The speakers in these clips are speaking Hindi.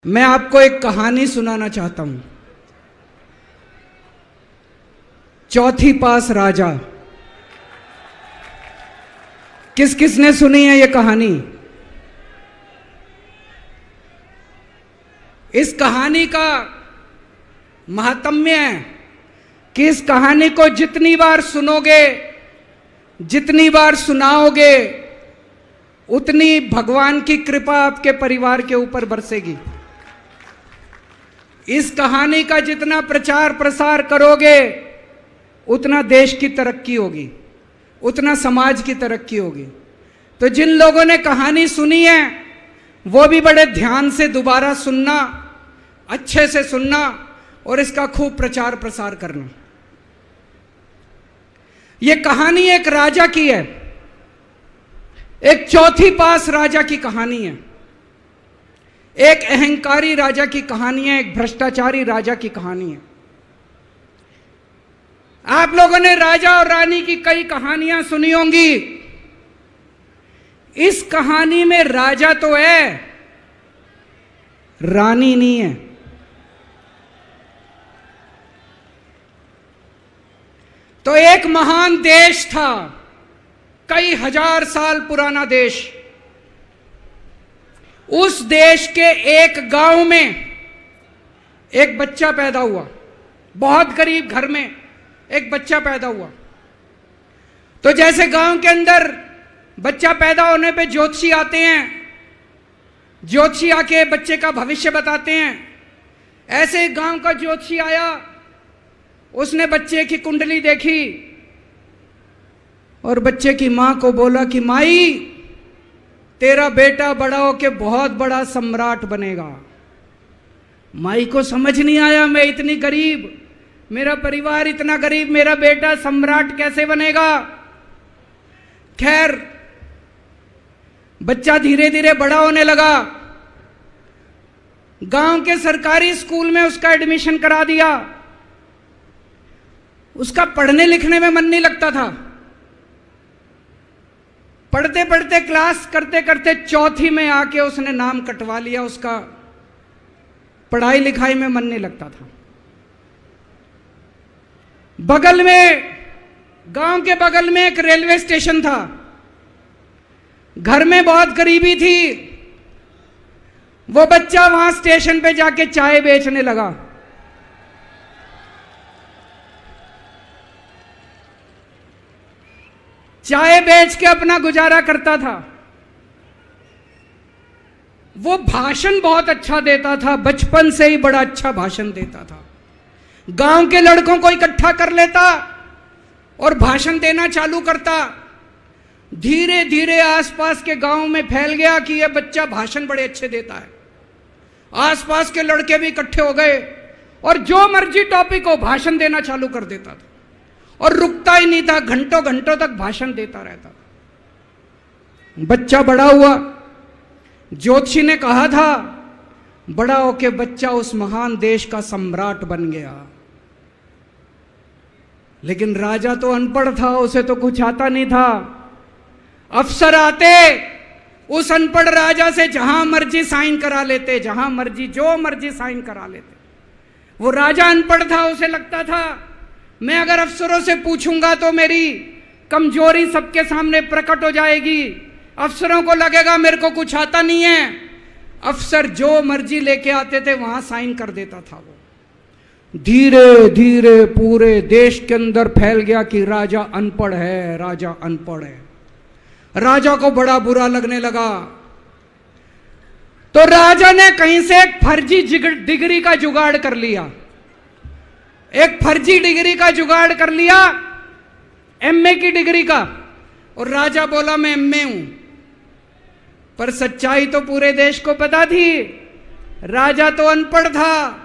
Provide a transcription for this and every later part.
मैं आपको एक कहानी सुनाना चाहता हूं। चौथी पास राजा। किस किस ने सुनी है ये कहानी? इस कहानी का महात्म्य है कि इस कहानी को जितनी बार सुनोगे, जितनी बार सुनाओगे, उतनी भगवान की कृपा आपके परिवार के ऊपर बरसेगी। इस कहानी का जितना प्रचार प्रसार करोगे, उतना देश की तरक्की होगी, उतना समाज की तरक्की होगी। तो जिन लोगों ने कहानी सुनी है वो भी बड़े ध्यान से दोबारा सुनना, अच्छे से सुनना और इसका खूब प्रचार प्रसार करना। ये कहानी एक राजा की है, एक चौथी पास राजा की कहानी है, एक अहंकारी राजा की कहानी है, एक भ्रष्टाचारी राजा की कहानी है। आप लोगों ने राजा और रानी की कई कहानियां सुनी होंगी। इस कहानी में राजा तो है, रानी नहीं है। तो एक महान देश था, कई हजार साल पुराना देश। उस देश के एक गांव में एक बच्चा पैदा हुआ, बहुत गरीब घर में एक बच्चा पैदा हुआ। तो जैसे गांव के अंदर बच्चा पैदा होने पे ज्योतिषी आते हैं, ज्योतिषी आके बच्चे का भविष्य बताते हैं, ऐसे गांव का ज्योतिषी आया। उसने बच्चे की कुंडली देखी और बच्चे की मां को बोला कि माई, तेरा बेटा बड़ा होके बहुत बड़ा सम्राट बनेगा। माई को समझ नहीं आया, मैं इतनी गरीब, मेरा परिवार इतना गरीब, मेरा बेटा सम्राट कैसे बनेगा। खैर, बच्चा धीरे धीरे बड़ा होने लगा। गांव के सरकारी स्कूल में उसका एडमिशन करा दिया। उसका पढ़ने लिखने में मन नहीं लगता था। पढ़ते पढ़ते, क्लास करते करते चौथी में आके उसने नाम कटवा लिया। उसका पढ़ाई लिखाई में मन नहीं लगता था। बगल में, गांव के बगल में एक रेलवे स्टेशन था। घर में बहुत गरीबी थी। वो बच्चा वहां स्टेशन पे जाके चाय बेचने लगा। चाय बेच के अपना गुजारा करता था। वो भाषण बहुत अच्छा देता था, बचपन से ही बड़ा अच्छा भाषण देता था। गांव के लड़कों को इकट्ठा कर लेता और भाषण देना चालू करता। धीरे धीरे आसपास के गांव में फैल गया कि यह बच्चा भाषण बड़े अच्छे देता है। आसपास के लड़के भी इकट्ठे हो गए और जो मर्जी टॉपिक हो भाषण देना चालू कर देता था और रुकता ही नहीं था, घंटों घंटों तक भाषण देता रहता। बच्चा बड़ा हुआ। ज्योतिषी ने कहा था बड़ा होके बच्चा उस महान देश का सम्राट बन गया। लेकिन राजा तो अनपढ़ था, उसे तो कुछ आता नहीं था। अफसर आते, उस अनपढ़ राजा से जहां मर्जी साइन करा लेते, जहां मर्जी जो मर्जी साइन करा लेते। वो राजा अनपढ़ था, उसे लगता था मैं अगर अफसरों से पूछूंगा तो मेरी कमजोरी सबके सामने प्रकट हो जाएगी। अफसरों को लगेगा मेरे को कुछ आता नहीं है। अफसर जो मर्जी लेके आते थे वहां साइन कर देता था। वो धीरे धीरे पूरे देश के अंदर फैल गया कि राजा अनपढ़ है, राजा अनपढ़ है। राजा को बड़ा बुरा लगने लगा। तो राजा ने कहीं से एक फर्जी डिग्री का जुगाड़ कर लिया। एक फर्जी डिग्री का जुगाड़ कर लिया, एमए की डिग्री का। और राजा बोला मैं एमए हूं। पर सच्चाई तो पूरे देश को पता थी, राजा तो अनपढ़ था।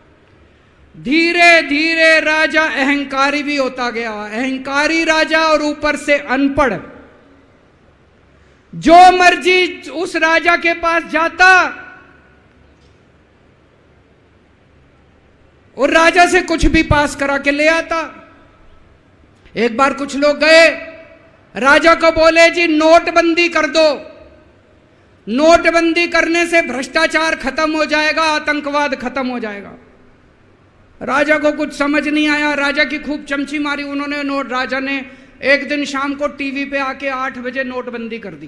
धीरे धीरे राजा अहंकारी भी होता गया। अहंकारी राजा और ऊपर से अनपढ़। जो मर्जी उस राजा के पास जाता और राजा से कुछ भी पास करा के ले आता। एक बार कुछ लोग गए, राजा को बोले जी नोटबंदी कर दो। नोटबंदी करने से भ्रष्टाचार खत्म हो जाएगा, आतंकवाद खत्म हो जाएगा। राजा को कुछ समझ नहीं आया, राजा की खूब चमची मारी उन्होंने। राजा ने एक दिन शाम को टीवी पे आके 8 बजे नोटबंदी कर दी।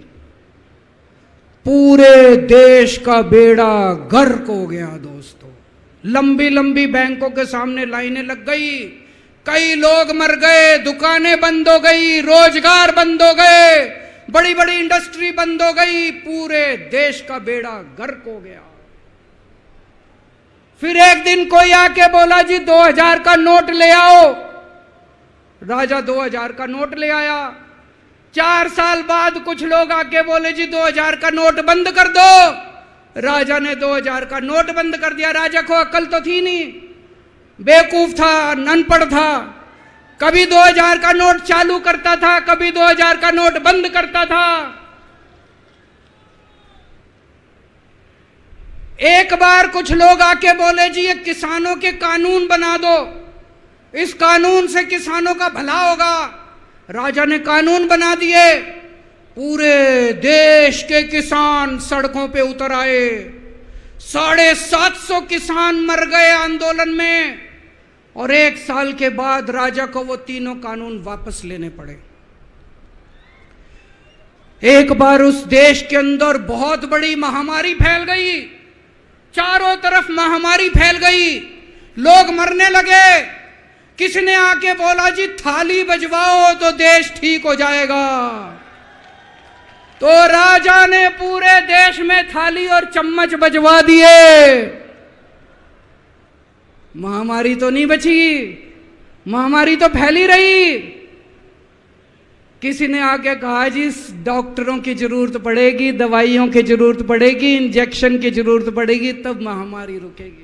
पूरे देश का बेड़ा गर्क हो गया दोस्तों। लंबी लंबी बैंकों के सामने लाइनें लग गई, कई लोग मर गए, दुकानें बंद हो गई, रोजगार बंद हो गए, बड़ी बड़ी इंडस्ट्री बंद हो गई, पूरे देश का बेड़ा गर्क हो गया। फिर एक दिन कोई आके बोला जी 2000 का नोट ले आओ। राजा 2000 का नोट ले आया। 4 साल बाद कुछ लोग आके बोले जी 2000 का नोट बंद कर दो। राजा ने 2000 का नोट बंद कर दिया। राजा को अक्ल तो थी नहीं, बेवकूफ था, अनपढ़ था। कभी 2000 का नोट चालू करता था, कभी 2000 का नोट बंद करता था। एक बार कुछ लोग आके बोले जी ये किसानों के कानून बना दो, इस कानून से किसानों का भला होगा। राजा ने कानून बना दिए। पूरे देश के किसान सड़कों पे उतर आए। 750 किसान मर गए आंदोलन में, और 1 साल के बाद राजा को वो तीनों कानून वापस लेने पड़े। एक बार उस देश के अंदर बहुत बड़ी महामारी फैल गई, चारों तरफ महामारी फैल गई, लोग मरने लगे। किसी ने आके बोला जी थाली बजवाओ तो देश ठीक हो जाएगा। तो राजा ने पूरे देश में थाली और चम्मच बजवा दिए। महामारी तो नहीं बची, महामारी तो फैली रही। किसी ने आके कहा जी डॉक्टरों की जरूरत पड़ेगी, दवाइयों की जरूरत पड़ेगी, इंजेक्शन की जरूरत पड़ेगी, तब महामारी रुकेगी।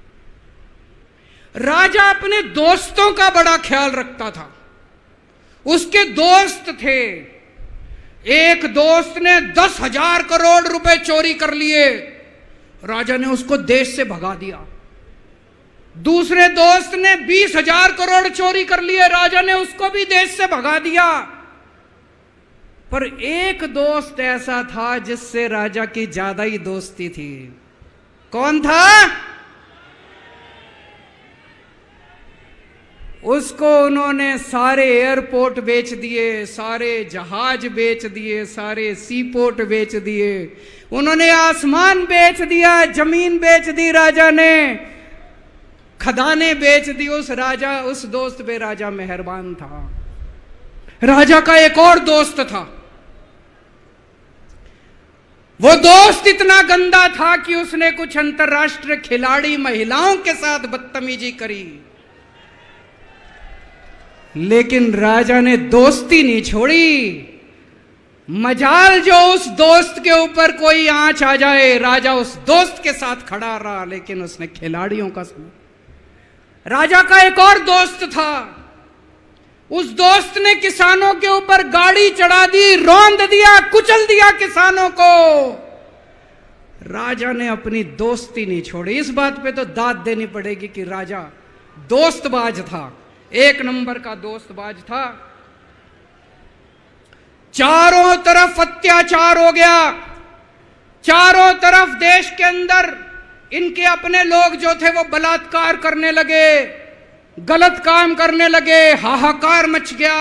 राजा अपने दोस्तों का बड़ा ख्याल रखता था। उसके दोस्त थे। एक दोस्त ने 10,000 करोड़ रुपए चोरी कर लिए, राजा ने उसको देश से भगा दिया। दूसरे दोस्त ने 20,000 करोड़ चोरी कर लिए, राजा ने उसको भी देश से भगा दिया। पर एक दोस्त ऐसा था जिससे राजा की ज्यादा ही दोस्ती थी। कौन था? उसको उन्होंने सारे एयरपोर्ट बेच दिए, सारे जहाज बेच दिए, सारे सी पोर्ट बेच दिए, उन्होंने आसमान बेच दिया, जमीन बेच दी राजा ने, खदानें बेच दी। उस दोस्त पे राजा मेहरबान था। राजा का एक और दोस्त था। वो दोस्त इतना गंदा था कि उसने कुछ अंतर्राष्ट्रीय खिलाड़ी महिलाओं के साथ बदतमीजी करी, लेकिन राजा ने दोस्ती नहीं छोड़ी। मजाल जो उस दोस्त के ऊपर कोई आंच आ जाए, राजा उस दोस्त के साथ खड़ा रहा, लेकिन उसने खिलाड़ियों का सुना। राजा का एक और दोस्त था। उस दोस्त ने किसानों के ऊपर गाड़ी चढ़ा दी, रौंद दिया, कुचल दिया किसानों को। राजा ने अपनी दोस्ती नहीं छोड़ी। इस बात पे तो दाद देनी पड़ेगी कि राजा दोस्तबाज था, 1 नंबर का दोस्तबाज था। चारों तरफ अत्याचार हो गया, चारों तरफ देश के अंदर इनके अपने लोग जो थे वो बलात्कार करने लगे, गलत काम करने लगे, हाहाकार मच गया।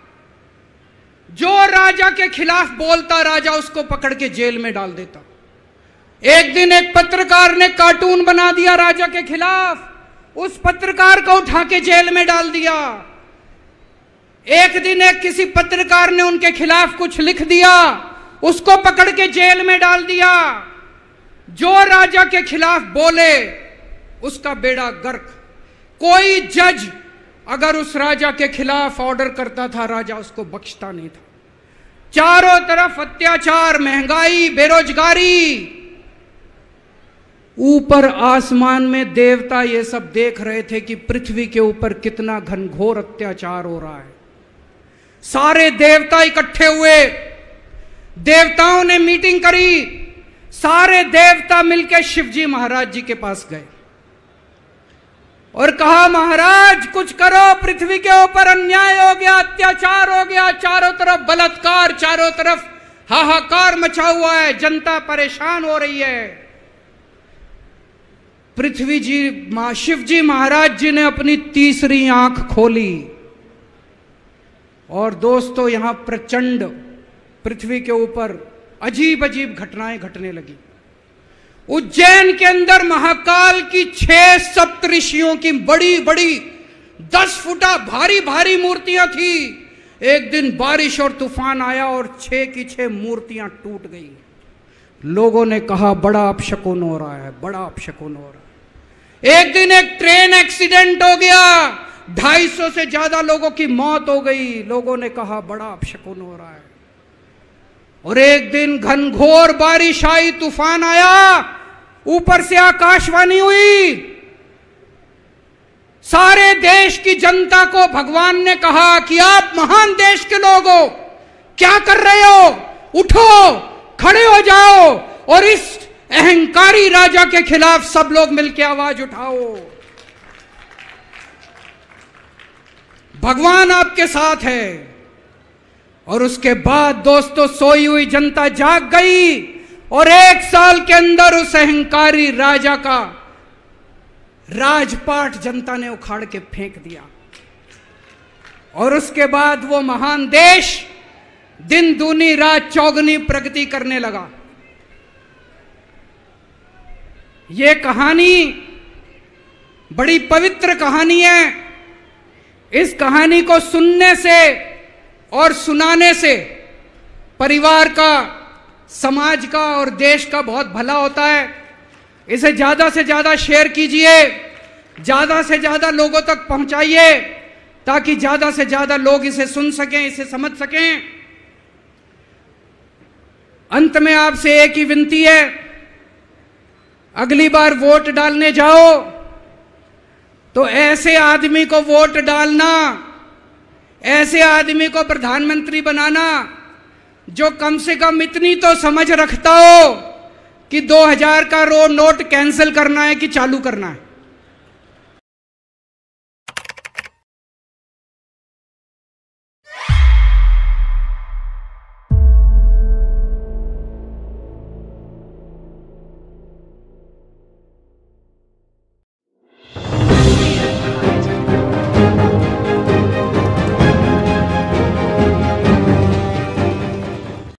जो राजा के खिलाफ बोलता, राजा उसको पकड़ के जेल में डाल देता। एक दिन एक पत्रकार ने कार्टून बना दिया राजा के खिलाफ, उस पत्रकार को उठा के जेल में डाल दिया। एक दिन एक किसी पत्रकार ने उनके खिलाफ कुछ लिख दिया, उसको पकड़ के जेल में डाल दिया। जो राजा के खिलाफ बोले उसका बेड़ा गर्क। कोई जज अगर उस राजा के खिलाफ ऑर्डर करता था, राजा उसको बख्शता नहीं था। चारों तरफ अत्याचार, महंगाई, बेरोजगारी। ऊपर आसमान में देवता ये सब देख रहे थे कि पृथ्वी के ऊपर कितना घनघोर अत्याचार हो रहा है। सारे देवता इकट्ठे हुए, देवताओं ने मीटिंग करी। सारे देवता मिलकर शिवजी महाराज जी के पास गए और कहा, महाराज कुछ करो, पृथ्वी के ऊपर अन्याय हो गया, अत्याचार हो गया, चारों तरफ बलात्कार, चारों तरफ हाहाकार मचा हुआ है, जनता परेशान हो रही है। पृथ्वी जी, शिव जी महाराज जी ने अपनी तीसरी आंख खोली और दोस्तों यहां प्रचंड पृथ्वी के ऊपर अजीब अजीब घटनाएं घटने लगी। उज्जैन के अंदर महाकाल की 6 सप्तऋषियों की बड़ी बड़ी 10 फुटा भारी भारी मूर्तियां थी। एक दिन बारिश और तूफान आया और 6 की 6 मूर्तियां टूट गई। लोगों ने कहा बड़ा अपशकुन हो रहा है, बड़ा अपशकुन हो रहा है। एक दिन एक ट्रेन एक्सीडेंट हो गया, 250 से ज्यादा लोगों की मौत हो गई। लोगों ने कहा बड़ा अपशकुन हो रहा है। और एक दिन घनघोर बारिश आई, तूफान आया, ऊपर से आकाशवाणी हुई, सारे देश की जनता को भगवान ने कहा कि आप महान देश के लोग हो, क्या कर रहे हो, उठो, खड़े हो जाओ और इस अहंकारी राजा के खिलाफ सब लोग मिलकर आवाज उठाओ। भगवान आपके साथ है। और उसके बाद दोस्तों सोई हुई जनता जाग गई और 1 साल के अंदर उस अहंकारी राजा का राजपाट जनता ने उखाड़ के फेंक दिया। और उसके बाद वो महान देश दिन दूनी रात चौगुनी प्रगति करने लगा। ये कहानी बड़ी पवित्र कहानी है। इस कहानी को सुनने से और सुनाने से परिवार का, समाज का और देश का बहुत भला होता है। इसे ज्यादा से ज्यादा शेयर कीजिए, ज्यादा से ज्यादा लोगों तक पहुंचाइए ताकि ज्यादा से ज्यादा लोग इसे सुन सकें, इसे समझ सकें। अंत में आपसे एक ही विनती है, अगली बार वोट डालने जाओ तो ऐसे आदमी को वोट डालना, ऐसे आदमी को प्रधानमंत्री बनाना जो कम से कम इतनी तो समझ रखता हो कि 2000 का नोट कैंसिल करना है कि चालू करना है।